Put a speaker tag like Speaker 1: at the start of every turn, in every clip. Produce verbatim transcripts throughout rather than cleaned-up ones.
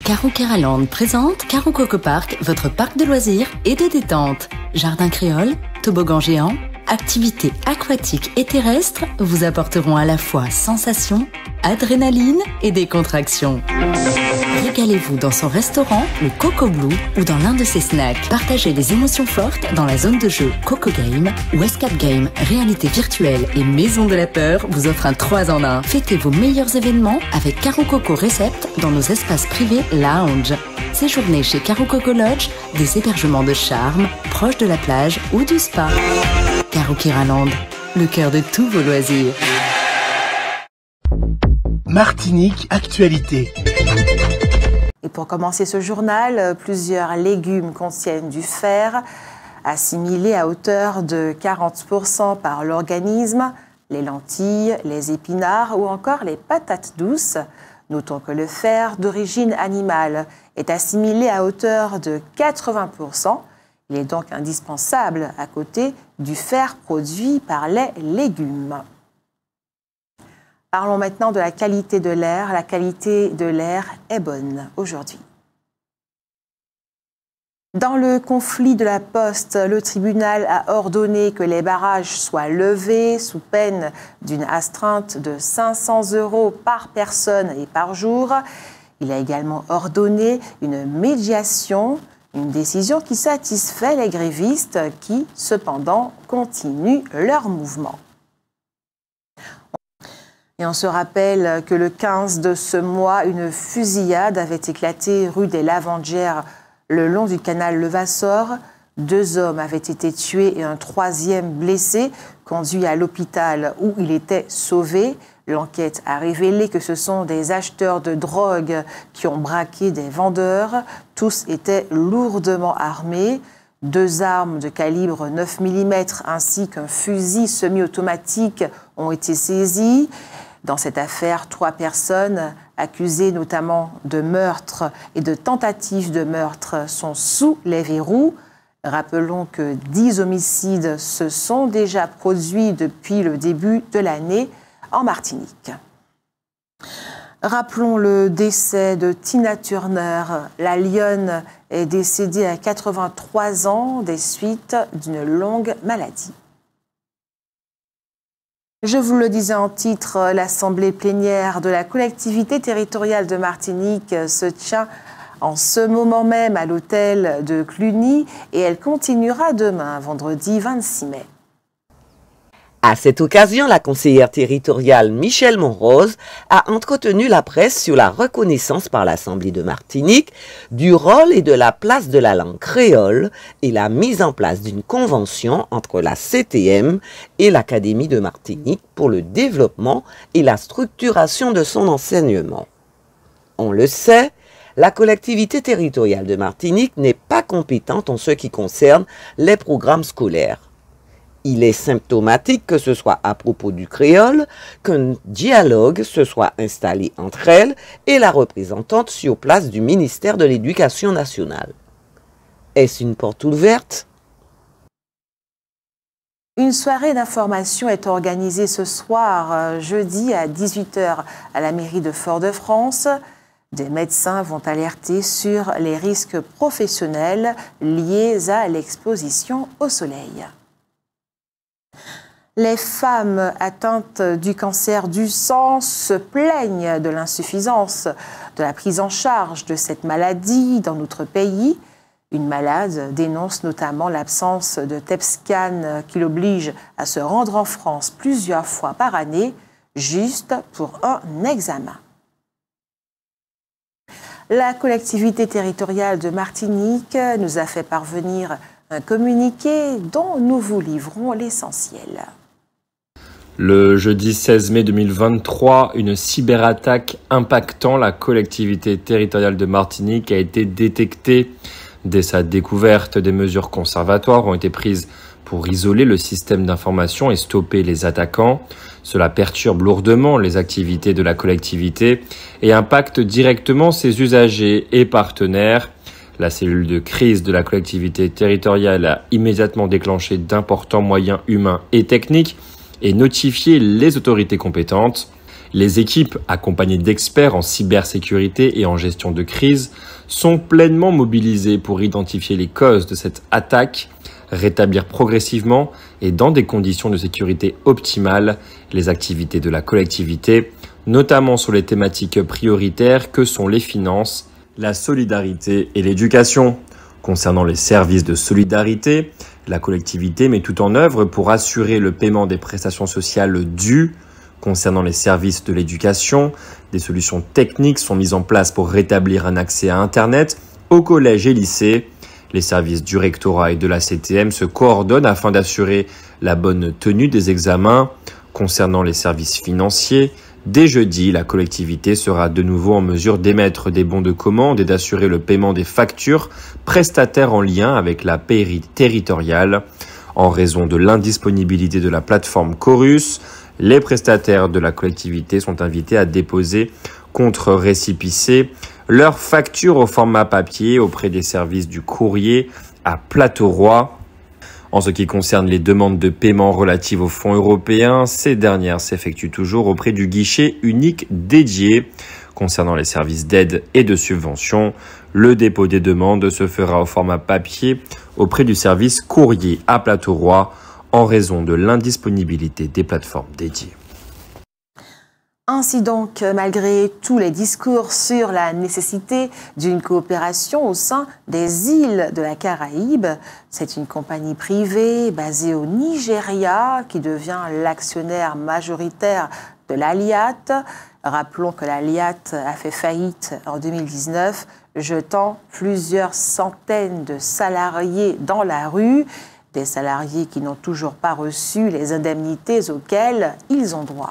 Speaker 1: Caro Keraland présente Caro Coco Park, votre parc de loisirs et de détente. Jardin créole, toboggan géant, activités aquatiques et terrestres vous apporteront à la fois sensations, adrénaline et décontraction. Régalez-vous dans son restaurant, le Coco Blue, ou dans l'un de ses snacks. Partagez les émotions fortes dans la zone de jeu Coco Game, où Escape Game, réalité virtuelle et maison de la peur vous offre un trois en un. Fêtez vos meilleurs événements avec Caro Coco Recept dans nos espaces privés lounge. Séjournez chez Caro Coco Lodge, des hébergements de charme, proches de la plage ou du spa. Caro Keraland, le cœur de tous vos loisirs.
Speaker 2: Martinique Actualité.
Speaker 3: Et pour commencer ce journal, plusieurs légumes contiennent du fer, assimilé à hauteur de quarante pour cent par l'organisme, les lentilles, les épinards ou encore les patates douces. Notons que le fer d'origine animale est assimilé à hauteur de quatre-vingts pour cent. Il est donc indispensable à côté du fer produit par les légumes. Parlons maintenant de la qualité de l'air. La qualité de l'air est bonne aujourd'hui. Dans le conflit de la Poste, le tribunal a ordonné que les barrages soient levés sous peine d'une astreinte de cinq cents euros par personne et par jour. Il a également ordonné une médiation, une décision qui satisfait les grévistes qui, cependant, continuent leur mouvement. Et on se rappelle que le quinze de ce mois, une fusillade avait éclaté rue des Lavandères le long du canal Levasseur. Deux hommes avaient été tués et un troisième blessé, conduit à l'hôpital où il était sauvé. L'enquête a révélé que ce sont des acheteurs de drogue qui ont braqué des vendeurs. Tous étaient lourdement armés. Deux armes de calibre neuf millimètres ainsi qu'un fusil semi-automatique ont été saisies. Dans cette affaire, trois personnes accusées notamment de meurtre et de tentative de meurtre sont sous les verrous. Rappelons que dix homicides se sont déjà produits depuis le début de l'année en Martinique. Rappelons le décès de Tina Turner. La lionne est décédée à quatre-vingt-trois ans des suites d'une longue maladie. Je vous le disais en titre, l'Assemblée plénière de la collectivité territoriale de Martinique se tient en ce moment même à l'hôtel de Cluny et elle continuera demain, vendredi vingt-six mai.
Speaker 4: À cette occasion, la conseillère territoriale Michèle Monrose a entretenu la presse sur la reconnaissance par l'Assemblée de Martinique du rôle et de la place de la langue créole et la mise en place d'une convention entre la C T M et l'Académie de Martinique pour le développement et la structuration de son enseignement. On le sait, la collectivité territoriale de Martinique n'est pas compétente en ce qui concerne les programmes scolaires. Il est symptomatique que ce soit à propos du créole qu'un dialogue se soit installé entre elle et la représentante sur place du ministère de l'Éducation nationale. Est-ce une porte ouverte?
Speaker 3: Une soirée d'information est organisée ce soir, jeudi à dix-huit heures, à la mairie de Fort-de-France. Des médecins vont alerter sur les risques professionnels liés à l'exposition au soleil. Les femmes atteintes du cancer du sang se plaignent de l'insuffisance de la prise en charge de cette maladie dans notre pays. Une malade dénonce notamment l'absence de T E P scan qui l'oblige à se rendre en France plusieurs fois par année, juste pour un examen. La collectivité territoriale de Martinique nous a fait parvenir un communiqué dont nous vous livrons l'essentiel.
Speaker 5: Le jeudi seize mai deux mille vingt-trois, une cyberattaque impactant la collectivité territoriale de Martinique a été détectée. Dès sa découverte, des mesures conservatoires ont été prises pour isoler le système d'information et stopper les attaquants. Cela perturbe lourdement les activités de la collectivité et impacte directement ses usagers et partenaires. La cellule de crise de la collectivité territoriale a immédiatement déclenché d'importants moyens humains et techniques et notifié les autorités compétentes. Les équipes, accompagnées d'experts en cybersécurité et en gestion de crise, sont pleinement mobilisées pour identifier les causes de cette attaque, rétablir progressivement et dans des conditions de sécurité optimales les activités de la collectivité, notamment sur les thématiques prioritaires que sont les finances, la solidarité et l'éducation. Concernant les services de solidarité, la collectivité met tout en œuvre pour assurer le paiement des prestations sociales dues. Concernant les services de l'éducation, des solutions techniques sont mises en place pour rétablir un accès à Internet aux collèges et lycées. Les services du rectorat et de la C T M se coordonnent afin d'assurer la bonne tenue des examens. Concernant les services financiers, dès jeudi, la collectivité sera de nouveau en mesure d'émettre des bons de commande et d'assurer le paiement des factures prestataires en lien avec la pairie territoriale. En raison de l'indisponibilité de la plateforme Chorus, les prestataires de la collectivité sont invités à déposer contre récépissé leurs factures au format papier auprès des services du courrier à Plateauroy. En ce qui concerne les demandes de paiement relatives aux fonds européens, ces dernières s'effectuent toujours auprès du guichet unique dédié. Concernant les services d'aide et de subvention, le dépôt des demandes se fera au format papier auprès du service courrier à Plateauroy en raison de l'indisponibilité des plateformes dédiées.
Speaker 3: Ainsi donc, malgré tous les discours sur la nécessité d'une coopération au sein des îles de la Caraïbe, c'est une compagnie privée basée au Nigeria qui devient l'actionnaire majoritaire de l'Aliat. Rappelons que l'Aliat a fait faillite en deux mille dix-neuf, jetant plusieurs centaines de salariés dans la rue, des salariés qui n'ont toujours pas reçu les indemnités auxquelles ils ont droit.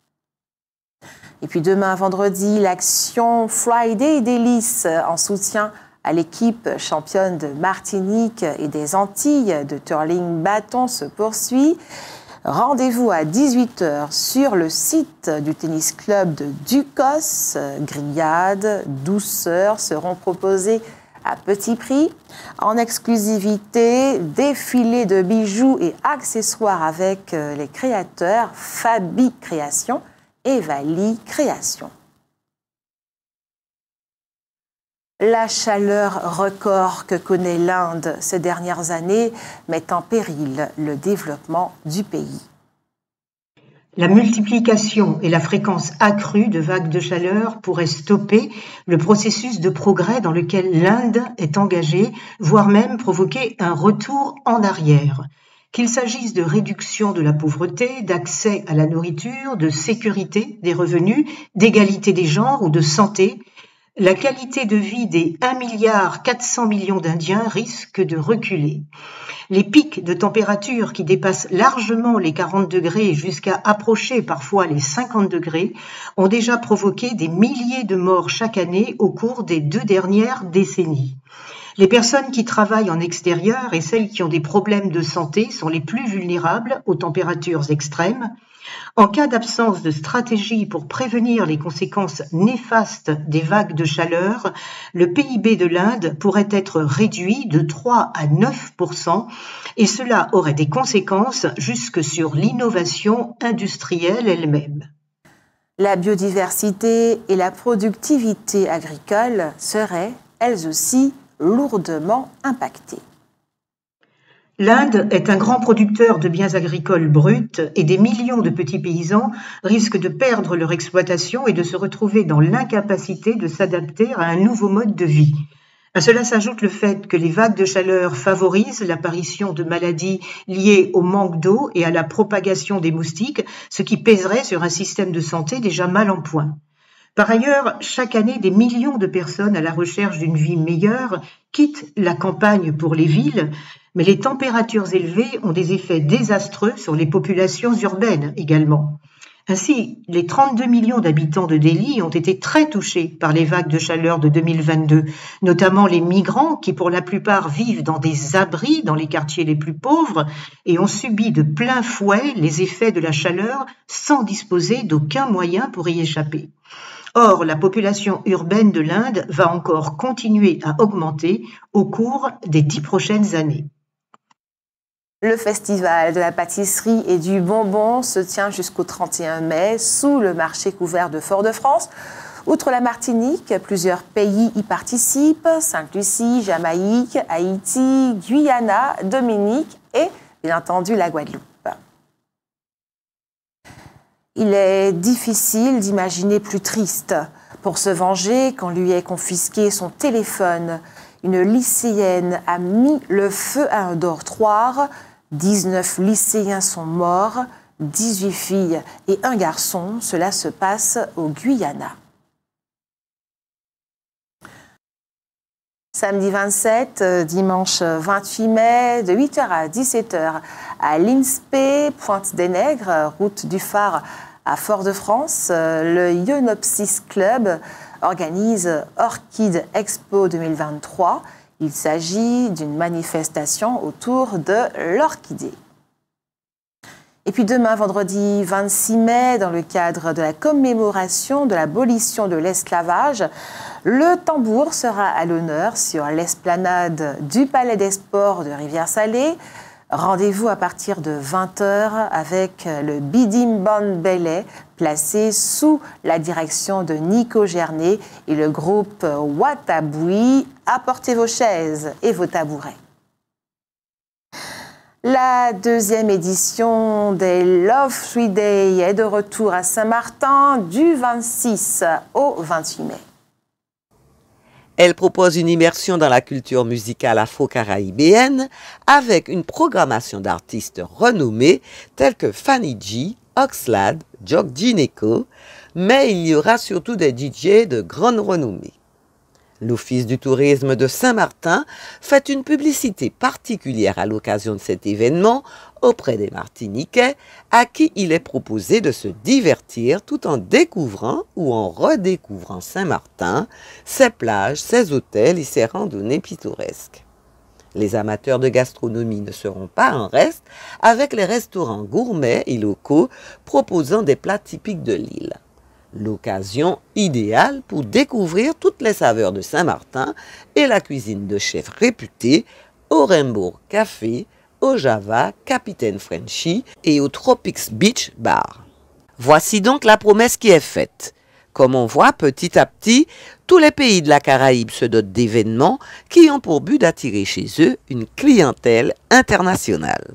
Speaker 3: Et puis demain, vendredi, l'action Friday Délices en soutien à l'équipe championne de Martinique et des Antilles de Turling Bâton se poursuit. Rendez-vous à dix-huit heures sur le site du tennis club de Ducos. Grillades, douceurs seront proposées à petit prix. En exclusivité, défilé de bijoux et accessoires avec les créateurs Fabi Création et Vali Création. La chaleur record que connaît l'Inde ces dernières années met en péril le développement du pays.
Speaker 6: La multiplication et la fréquence accrue de vagues de chaleur pourraient stopper le processus de progrès dans lequel l'Inde est engagée, voire même provoquer un retour en arrière. Qu'il s'agisse de réduction de la pauvreté, d'accès à la nourriture, de sécurité des revenus, d'égalité des genres ou de santé, la qualité de vie des un milliard quatre cents millions d'Indiens risque de reculer. Les pics de température qui dépassent largement les quarante degrés jusqu'à approcher parfois les cinquante degrés ont déjà provoqué des milliers de morts chaque année au cours des deux dernières décennies. Les personnes qui travaillent en extérieur et celles qui ont des problèmes de santé sont les plus vulnérables aux températures extrêmes. En cas d'absence de stratégie pour prévenir les conséquences néfastes des vagues de chaleur, le P I B de l'Inde pourrait être réduit de trois à neuf pour cent et cela aurait des conséquences jusque sur l'innovation industrielle elle-même.
Speaker 3: La biodiversité et la productivité agricole seraient, elles aussi, lourdement impactées.
Speaker 6: L'Inde est un grand producteur de biens agricoles bruts et des millions de petits paysans risquent de perdre leur exploitation et de se retrouver dans l'incapacité de s'adapter à un nouveau mode de vie. À cela s'ajoute le fait que les vagues de chaleur favorisent l'apparition de maladies liées au manque d'eau et à la propagation des moustiques, ce qui pèserait sur un système de santé déjà mal en point. Par ailleurs, chaque année, des millions de personnes à la recherche d'une vie meilleure quittent la campagne pour les villes, mais les températures élevées ont des effets désastreux sur les populations urbaines également. Ainsi, les trente-deux millions d'habitants de Delhi ont été très touchés par les vagues de chaleur de deux mille vingt-deux, notamment les migrants qui pour la plupart vivent dans des abris dans les quartiers les plus pauvres et ont subi de plein fouet les effets de la chaleur sans disposer d'aucun moyen pour y échapper. Or, la population urbaine de l'Inde va encore continuer à augmenter au cours des dix prochaines années.
Speaker 3: Le festival de la pâtisserie et du bonbon se tient jusqu'au trente et un mai sous le marché couvert de Fort-de-France. Outre la Martinique, plusieurs pays y participent, Sainte-Lucie, Jamaïque, Haïti, Guyana, Dominique et bien entendu la Guadeloupe. Il est difficile d'imaginer plus triste. Pour se venger, qu'on lui ait confisqué son téléphone, une lycéenne a mis le feu à un dortoir. dix-neuf lycéens sont morts, dix-huit filles et un garçon. Cela se passe au Guyana. Samedi vingt-sept, dimanche vingt-huit mai, de huit heures à dix-sept heures, à l'I N S P E, Pointe-des-Nègres, route du Phare à Fort-de-France, le Ionopsis Club organise Orchid Expo deux mille vingt-trois. Il s'agit d'une manifestation autour de l'orchidée. Et puis demain, vendredi vingt-six mai, dans le cadre de la commémoration de l'abolition de l'esclavage, le tambour sera à l'honneur sur l'esplanade du Palais des Sports de Rivière-Salée. Rendez-vous à partir de vingt heures avec le Bidim Band Belay, placé sous la direction de Nico Gernet et le groupe Wataboui. Apportez vos chaises et vos tabourets. La deuxième édition des Love Free Day est de retour à Saint-Martin du vingt-six au vingt-huit mai.
Speaker 4: Elle propose une immersion dans la culture musicale afro-caribéenne avec une programmation d'artistes renommés tels que Fanny G, Oxlade, Jock Gineco, mais il y aura surtout des D J de grande renommée. L'Office du tourisme de Saint-Martin fait une publicité particulière à l'occasion de cet événement auprès des Martiniquais à qui il est proposé de se divertir tout en découvrant ou en redécouvrant Saint-Martin, ses plages, ses hôtels et ses randonnées pittoresques. Les amateurs de gastronomie ne seront pas en reste avec les restaurants gourmets et locaux proposant des plats typiques de l'île. L'occasion idéale pour découvrir toutes les saveurs de Saint-Martin et la cuisine de chefs réputés au Rainbow Café, au Java, Capitaine Frenchy et au Tropics Beach Bar. Voici donc la promesse qui est faite. Comme on voit, petit à petit, tous les pays de la Caraïbe se dotent d'événements qui ont pour but d'attirer chez eux une clientèle internationale.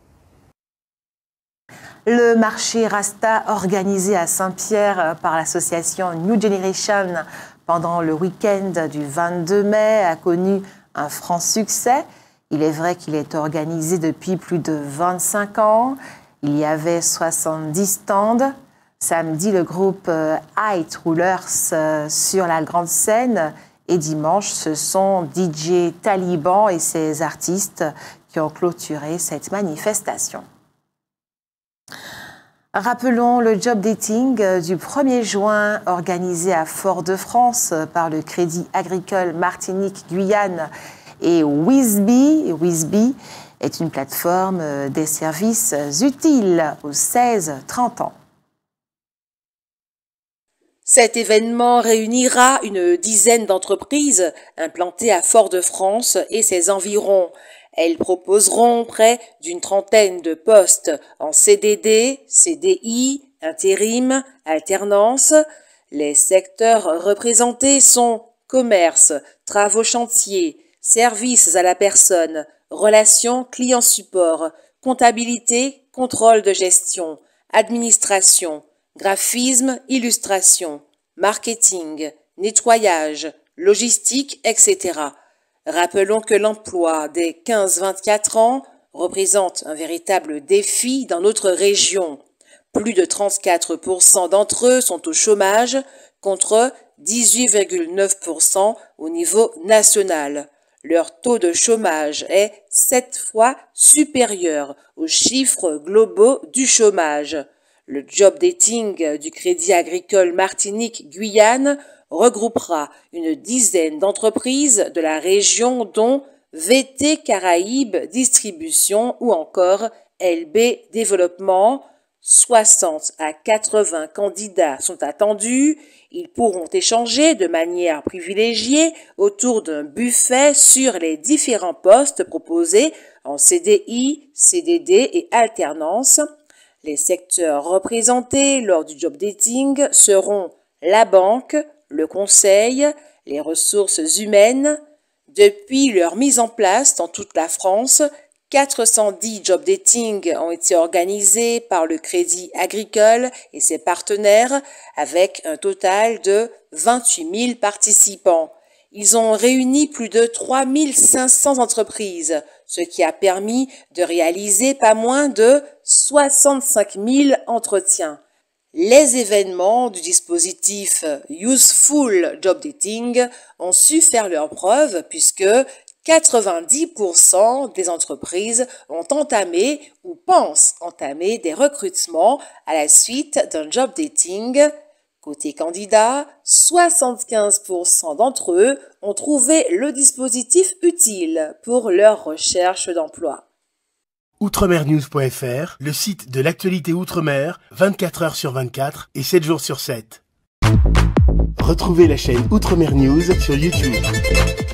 Speaker 3: Le marché Rasta organisé à Saint-Pierre par l'association New Generation pendant le week-end du vingt-deux mai a connu un franc succès. Il est vrai qu'il est organisé depuis plus de vingt-cinq ans. Il y avait soixante-dix stands. Samedi, le groupe Height Rulers sur la grande scène. Et dimanche, ce sont D J Taliban et ses artistes qui ont clôturé cette manifestation. Rappelons le job dating du premier juin organisé à Fort-de-France par le Crédit Agricole Martinique Guyane et Wizby. Wizby est une plateforme des services utiles aux seize trente ans.
Speaker 7: Cet événement réunira une dizaine d'entreprises implantées à Fort-de-France et ses environs. Elles proposeront près d'une trentaine de postes en C D D, C D I, intérim, alternance. Les secteurs représentés sont commerce, travaux chantiers, services à la personne, relations client-support, comptabilité, contrôle de gestion, administration, graphisme, illustration, marketing, nettoyage, logistique, et cetera. Rappelons que l'emploi des quinze à vingt-quatre ans représente un véritable défi dans notre région. Plus de trente-quatre pour cent d'entre eux sont au chômage contre dix-huit virgule neuf pour cent au niveau national. Leur taux de chômage est sept fois supérieur aux chiffres globaux du chômage. Le job dating du Crédit Agricole Martinique Guyane regroupera une dizaine d'entreprises de la région dont V T Caraïbes Distribution ou encore L B Développement, soixante à quatre-vingts candidats sont attendus. Ils pourront échanger de manière privilégiée autour d'un buffet sur les différents postes proposés en C D I, C D D et alternance. Les secteurs représentés lors du job dating seront la banque, le conseil, les ressources humaines. Depuis leur mise en place dans toute la France, quatre cent dix job dating ont été organisés par le Crédit Agricole et ses partenaires avec un total de vingt-huit mille participants. Ils ont réuni plus de trois mille cinq cents entreprises, ce qui a permis de réaliser pas moins de soixante-cinq mille entretiens. Les événements du dispositif Useful Job Dating ont su faire leurs preuves puisque quatre-vingt-dix pour cent des entreprises ont entamé ou pensent entamer des recrutements à la suite d'un job dating. Côté candidat, soixante-quinze pour cent d'entre eux ont trouvé le dispositif utile pour leur recherche d'emploi.
Speaker 2: outremernews point f r, le site de l'actualité outre-mer, vingt-quatre heures sur vingt-quatre et sept jours sur sept. Retrouvez la chaîne Outremer News sur YouTube.